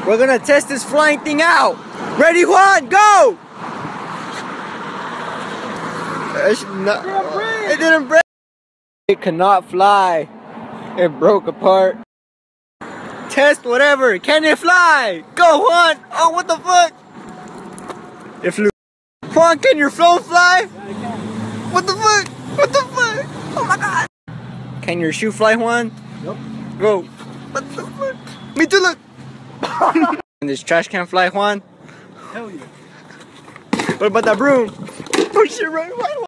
We're gonna test this flying thing out. Ready, Juan? Go! It didn't break. It cannot fly. It broke apart. Test whatever. Can it fly? Go, Juan! Oh, what the fuck? It flew. Juan, can your phone fly? Yeah, I can. What the fuck? What the fuck? Oh my god! Can your shoe fly, Juan? Nope. Go. What the fuck? Me too, look! Can this trash can fly, Juan? Hell yeah. What about that broom? Oh shit, right?